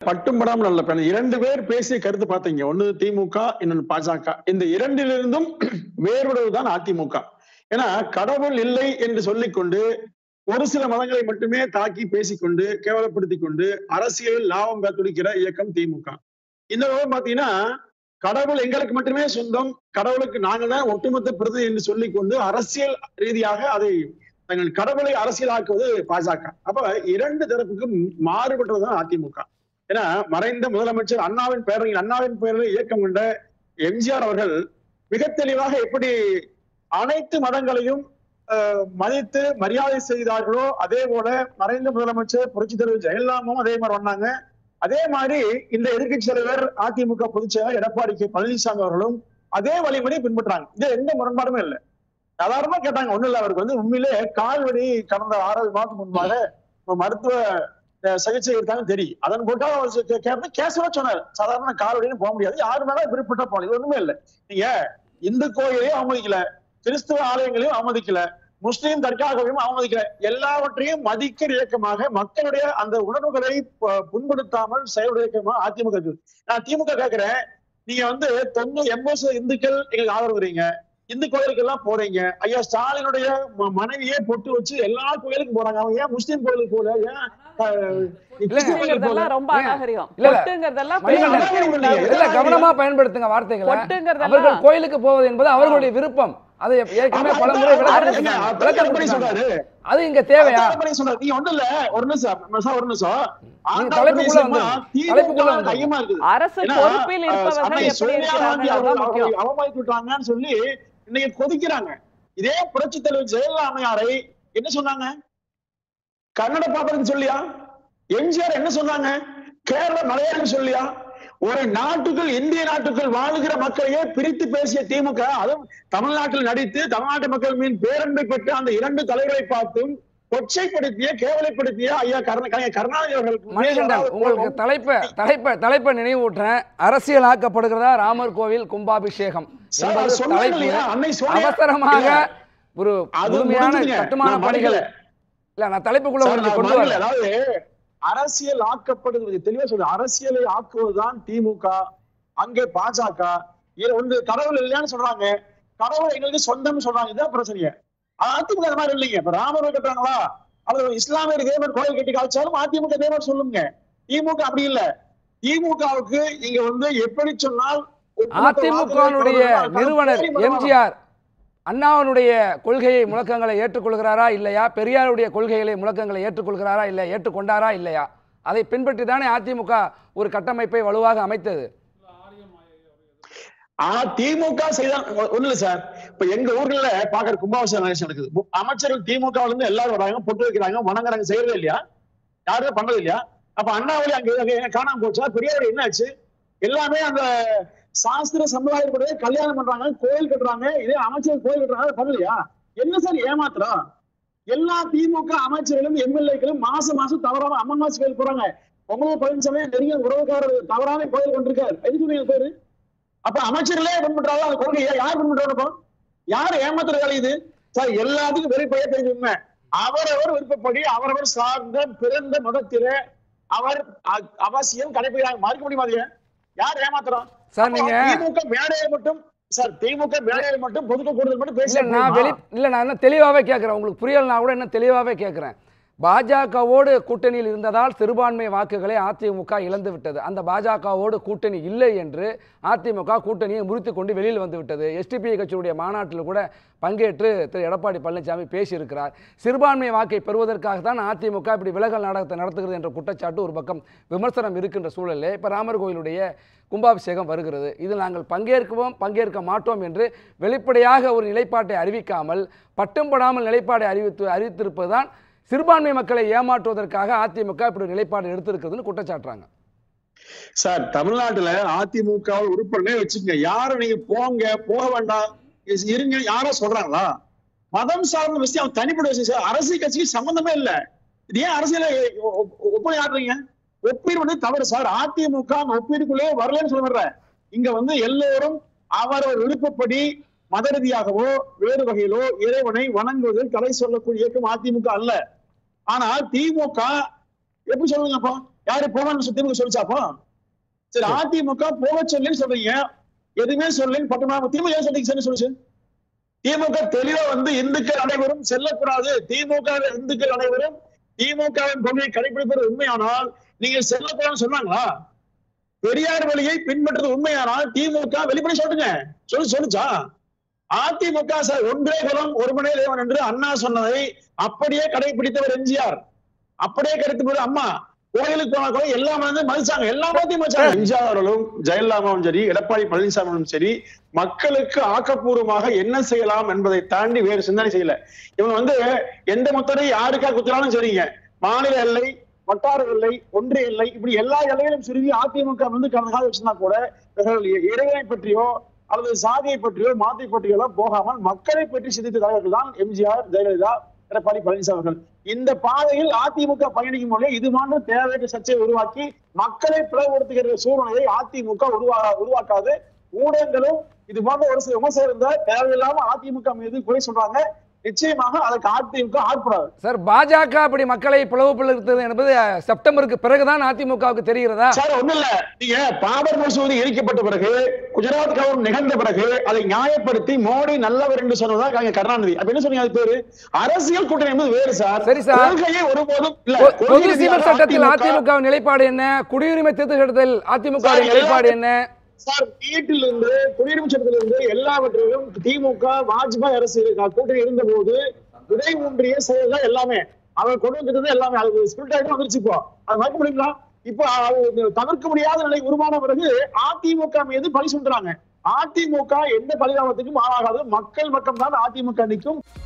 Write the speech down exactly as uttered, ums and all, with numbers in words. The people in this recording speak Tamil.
பட்டும் படாமல் அல்ல. இரண்டு பேர் பேசிய கருத்து பார்த்தீங்க. ஒண்ணு திமுக, இன்னொன்னு பாஜக. இந்த இரண்டிலிருந்தும் வேறுபடுவதுதான் அதிமுக. ஏன்னா கடவுள் இல்லை என்று சொல்லிக்கொண்டு ஒரு சில மதங்களை மட்டுமே தாக்கி பேசிக்கொண்டு கேவலப்படுத்திக் கொண்டு அரசியல் லாபம் பெற துடிக்கிற இயக்கம் திமுக. இந்த பாத்தீங்கன்னா கடவுள் எங்களுக்கு மட்டுமே சொந்தம், கடவுளுக்கு நாங்கள் தான் ஒட்டுமொத்த பிரதி என்று சொல்லிக் கொண்டு அரசியல் ரீதியாக அதை தங்கள் கடவுளை அரசியலாக்குவது பாஜக. அப்ப இரண்டு தரப்புக்கும் மாறுபட்டதுதான் அதிமுக. ஏன்னா மறைந்த முதலமைச்சர் அண்ணாவின் பெயரில் அண்ணாவின் பெயரில் இயக்கம் கொண்ட எம்ஜிஆர் அவர்கள் மிக தெளிவாக எப்படி அனைத்து மதங்களையும் மதித்து மரியாதை செய்தார்களோ அதே போல மறைந்த முதலமைச்சர் புரட்சி தலைவர் ஜெயலலிதாவும் அதே மாதிரி வந்தாங்க. அதே மாதிரி இந்த எதிர்கட்சி தலைவர் அதிமுக பொதுச் செயலர் எடப்பாடி கே பழனிசாமி அவர்களும் அதே வழிமுறையை பின்பற்றாங்க. இது எந்த முரண்பாடுமே இல்லை. சாதாரணமா கேட்டாங்க, ஒண்ணு இல்ல, அவருக்கு வந்து உண்மையிலே கால்வடி கடந்த ஆறாவது மாதத்துக்கு முன்பாக மருத்துவ சிகிச்சை எடுத்தாங்க தெரியும். அதன் போட்டா கேட்டு கேசவா சொன்னார், சாதாரண கால்வடின்னு போக முடியாது, யாரு மேல விருப்பப்பட்ட போகணும். இது ஒண்ணுமே இல்லை. நீங்க இந்து கோயிலையும் அவமதிக்கல, கிறிஸ்துவ ஆலயங்களையும் அவமதிக்கல, முஸ்லீம் தர்காவையும் அவமதிக்கல, எல்லாவற்றையும் மதிக்கிற இயக்கமாக மக்களுடைய அந்த உணர்வுகளை புண்படுத்தாமல் செயலுடைய இயக்கமாக அதிமுக இருக்கு. நான் திமுக கேட்கிறேன், நீங்க வந்து தொண்ணூறு எண்பது சதவீத இந்துக்கள் எங்களுக்கு ஆதரவுறீங்க, இந்து கோயிலுக்கு எல்லாம் போறீங்க. ஐயா ஸ்டாலினுடைய மனைவியே பொட்டு வச்சு எல்லா கோயிலுக்கும் போறாங்க, அவங்க ஏன் முஸ்லீம் கோயிலுக்கு போல, ஏன் கவனமா பயன்படுத்துங்க வார்த்தைகளை. அவர்கள் கோயிலுக்கு போவது என்பது அவர்களுடைய விருப்பம். அதை ஏற்கனவே பலமுறை விளக்கப்படி சொல்றாரு. அது இங்க தேவையா? நீங்க ஒண்ணு இல்ல, ஒரு நிமிஷம் ஒரு நிமிஷம் தலைப்புக்குள்ள வந்து தலைப்புக்குள்ள ஐயமா இருக்குது. அரசு பொறுப்பில் இருப்பவர்கள் எப்படி இருக்கிறாங்க அவமானித்துட்டாங்கன்னு சொல்லி இன்னைக்கு கொதிக்கிறாங்க. இதே புரட்சி தலைவர் ஜெயலலிதா அம்மையாரை என்ன சொன்னாங்க? கன்னட பாப்பதுன்னு சொல்லியா? எம்ஜிஆர் என்ன சொன்னாங்க? கேரள மலையாளம் சொல்லியா? ஒரு நாட்டுக்குள் இந்திய நாட்டுக்குள் வாழுகிற மக்களையே பிரித்து பேசிய திமுக, அதுவும் தமிழ்நாட்டில் நடித்து தமிழ்நாட்டு மக்கள் மீன் பேரன்பை பெற்று அந்த இரண்டு தலைவர்களை பார்த்தும் கொச்சைப்படுத்திய கேவலைப்படுத்திய ஐயா கருணாநிதி அவர்கள். உங்களுக்கு தலைப்ப தலைப்ப தலைப்ப நினைவூட்டுறேன். அரசியல் ஆக்கப்படுகிறதா ராமர் கோவில் கும்பாபிஷேகம் அவசரமாக ஒரு முழுமையான கட்டுமான பணிகள் இல்ல, நான் தலைப்புக்குள்ள கொண்டு வரல. அதாவது அரசியல் ஆக்கப்படுகிறது தெளிவா சொல்ற, அரசியலை ஆக்குவதுதான் திமுக, அங்கே பாஜக. ஒன்று கடவுள் இல்லையான்னு சொல்றாங்க, கடவுள் எங்களுக்கு சொந்தம் சொல்றாங்க. இதுதான் பிரச்சனையே. அதிமுக அது மாதிரி இல்லைங்க. இப்ப ராமர் கட்டுறாங்களா, அவர் இஸ்லாமியர் தேவர் கோயில் கட்டி காய்ச்சாலும் அதிமுக தேவர் சொல்லுங்க. திமுக அப்படி இல்ல. திமுகவுக்கு இங்க வந்து எப்படி சொன்னால் அதிமுகவுடைய நிறுவனர் எம்ஜிஆர் அண்ணாவனுடைய கொள்கையை முழக்கங்களை ஏற்றுக்கொள்கிறாரா இல்லையா? பெரியாருடைய கொள்கைகளை முழக்கங்களை ஏற்றுக்கொள்கிறாரா இல்லையா? ஏற்றுக்கொண்டாரா இல்லையா? அதை பின்பற்றி தானே அதிமுக ஒரு கட்டமைப்பை வலுவாக அமைத்தது. திமுக செய்த ஒண்ணு இல்ல சார். இப்ப எங்க ஊர்ல பாக்குற கும்பாபிஷேகம் நடக்குது, அமைச்சர்கள் திமுக இருந்து எல்லாரும் வராங்க, பொட்டு வைக்கிறாங்க, வணங்குறாங்க, செய்யறதே இல்லையா? யாருமே பண்றது இல்லையா? அப்ப அண்ணாவளி அங்க காணாம போச்சா? பெரியார் என்ன ஆச்சு? எல்லாமே அந்த சாஸ்திர சமுதாயப்படி கல்யாணம் பண்றாங்க, கோயில் கட்டுறாங்க, இதே அமைச்சர் கோயில் கட்டுறாங்க, பண்ணலையா? என்ன சார் ஏமாத்துறா? எல்லா திமுக அமைச்சர்களும் எம்எல்ஏக்களும் மாசம் மாசம் தவறாம அம்மன் மாசம் கோயில் போறாங்க. பொங்கல் பழனிசாமி நெருங்கிய உறவுக்காரர் தவறான கோயில் கொண்டிருக்காரு. எது சொன்னீங்க பேரு? அப்ப அமைச்சர்களே பண்றாங்க அந்த கொள்கையை யார் பண்றாங்க? யார் ஏமாத்துற வேலை இது சார்? எல்லாத்துக்கும் வெளிப்படையா தெரிஞ்சுங்க, அவரவர் விருப்பப்படி அவரவர் சார்ந்த பிறந்த மதத்திலே அவர் அவசியம் கடைபிடிக்கிறாங்க. மறுக்க முடியுமா? யார் ஏமாத்துறான் சார்? நீங்க திமுக மேடையை மட்டும் சார் திமுக மேடையை மட்டும் பொதுக்க கூடுதல் மட்டும் பேச நான் வெளி இல்ல நான் என்ன தெளிவாவே கேட்கிறேன், உங்களுக்கு புரியலனா கூட என்ன தெளிவாவே கேட்கிறேன். பாஜகவோடு கூட்டணியில் இருந்ததால் சிறுபான்மை வாக்குகளை அதிமுக இழந்து விட்டது. அந்த பாஜகவோடு கூட்டணி இல்லை என்று அதிமுக கூட்டணியை முறித்து கொண்டு வெளியில் வந்து விட்டது. எஸ்டிபி கட்சியுடைய மாநாட்டில் கூட பங்கேற்று திரு எடப்பாடி பழனிசாமி பேசியிருக்கிறார். சிறுபான்மை வாக்கை பெறுவதற்காகத்தான் அதிமுக இப்படி விலகல் நாடகத்தை நடத்துகிறது என்ற குற்றச்சாட்டு ஒரு பக்கம் விமர்சனம் இருக்கின்ற சூழலில் இப்போ ராமர் கோயிலுடைய கும்பாபிஷேகம் வருகிறது. இதில் நாங்கள் பங்கேற்கவும் பங்கேற்க மாட்டோம் என்று வெளிப்படையாக ஒரு நிலைப்பாட்டை அறிவிக்காமல் பட்டும் படாமல் நிலைப்பாடை அறிவித்து அறிவித்திருப்பது தான் சிறுபான்மை மக்களை ஏமாற்றுவதற்காக அதிமுக இப்படி நிலைப்பாடு எடுத்திருக்கிறதுன்னு குற்றச்சாட்டுறாங்க. சார் தமிழ்நாட்டுல அதிமுக உறுப்பினே வச்சுங்க, யாரும் நீங்க போங்க போக வேண்டாம் இருங்க யாரோ சொல்றாங்களா? மதம் சார்ந்த விஷயம் தனிப்பட்ட விஷயம் சார். அரசியல் கட்சிக்கு சம்பந்தமே இல்லை. இது ஏன் அரசியல ஒப்பீடு ஆடுறீங்க? ஒப்பீடு வந்து தவறு சார். அதிமுக ஒப்பீடுக்குள்ளே வரலன்னு சொல்ல வர்ற. இங்க வந்து எல்லோரும் அவரவர் விருப்பப்படி மத ரீதியாகவோ வேறு வகையிலோ இறைவனை வணங்குவது கலை சொல்லக்கூடிய இயக்கம் அதிமுக அல்ல. ஆனால் திமுக எப்படி சொல்லுங்கப்பா, யாரு போவான்னு திமுக சொல்லிச்சாப்போ? சரி, அதிமுக போக சொல்லின்னு சொல்றீங்க, எதுவுமே சொல்லின்னு பட்டமா திமுக ஏன் சொல்றீங்க சார் சொல்லுச்சு? திமுக தெளிவா வந்து இந்துக்கள் அனைவரும் செல்லக்கூடாது, திமுக இந்துக்கள் அனைவரும் திமுகவின் கொள்கையை கடைபிடிப்பது உண்மையானால் நீங்க செல்லக்கூடாதுன்னு சொன்னாங்களா? பெரியார் வழியை பின்பற்றது உண்மையானால் திமுக வெளிப்படை சொல்லுங்க, சொல்லி சொல்லுச்சா? அதிமுக சார் ஒன்றே குலம் ஒருவனே தேவன் என்று அண்ணா சொன்னதை அப்படியே கடைபிடித்தவர் எம்ஜிஆர், அப்படியே கடைபிடித்தவர் அம்மா. கோயிலுக்கு போன கூட எல்லாம் வந்து மதிச்சாங்க, எல்லாத்தையும் மதிச்சாங்க. எம்ஜிஆர் அவர்களும் ஜெயலலிதாவும் சரி, எடப்பாடி பழனிசாமியும் சரி, மக்களுக்கு ஆக்கப்பூர்வமாக என்ன செய்யலாம் என்பதை தாண்டி வேறு சிந்தனை செய்யல. இவங்க வந்து எந்த முத்தரை யாருக்காக குத்துறாலும் சரிங்க, மாநில எல்லை, வட்டார எல்லை, ஒன்றிய எல்லை, இப்படி எல்லா எல்லையிலும் சுருங்கி அதிமுக வந்து கடந்த காலம் வச்சிருந்தா கூட இறைவனை பற்றியோ அல்லது சாதியை பற்றியோ மாத்தை பற்றியோ எல்லாம் போகாமல் மக்களை பற்றி சிந்தித்த தலைவர்கள் தான் எம்ஜிஆர், ஜெயலலிதா, எடப்பாடி பழனிசாமி அவர்கள். இந்த பாதையில் அதிமுக பயணிக்கும் போதே இது மாதிரி தேவையற்ற சர்ச்சையை உருவாக்கி மக்களை பிளவுபடுத்துகிற சூழ்நிலையை அதிமுக உருவா உருவாக்காது. ஊடகங்களும் இது போன்ற ஒரு சில விமர்சனம் தேவையில்லாம அதிமுக மீது குறை சொல்றாங்க, நிச்சயமாக அதற்கு அதிமுக ஆட்படாது. சார், பாஜக அப்படி மக்களை பிளவுபடுத்துவது என்பது செப்டம்பருக்கு பிறகுதான் அதிமுகவுக்கு தெரிகிறதா? சார் ஒண்ணு இல்ல, நீங்க பாபர் மசூதி எரிக்கப்பட்ட பிறகு, குஜராத் கவர்மெண்ட் நிகழ்ந்த பிறகு அதை நியாயப்படுத்தி மோடி நல்லவர் என்று சொன்னதா கருணாநிதி. அப்ப என்ன சொன்னீங்க? அது பேரு அரசியல் கூட்டணி என்பது வேறு சார். சரி சார், கொள்கையை ஒருபோதும் இல்ல. பொது சிவில் சட்டத்தில் அதிமுக நிலைப்பாடு என்ன? குடியுரிமை திருத்த சட்டத்தில் அதிமுக நிலைப்பாடு என்ன? சார், வீட்டிலிருந்து குடியுரிமை சட்டத்திலிருந்து எல்லாவற்றிலும் திமுக வாஜ்பாய் அரசு கூட்டணி இருந்த போது விதை ஒன்றிய செயல்கள் எல்லாமே அவர் கொண்டு வந்தது எல்லாமே அது ஸ்பிரிட் ஆகிட்டு வந்துருச்சு. இப்போ அது மறக்க முடியுங்களா? இப்போ தவிர்க்க முடியாத நிலை உருவான பிறகு அதிமுக மீது பழி சொல்றாங்க. அதிமுக எந்த பரிதாபத்துக்கும் ஆளாகாது, மக்கள் பக்கம் தான் அதிமுக நிற்கும்.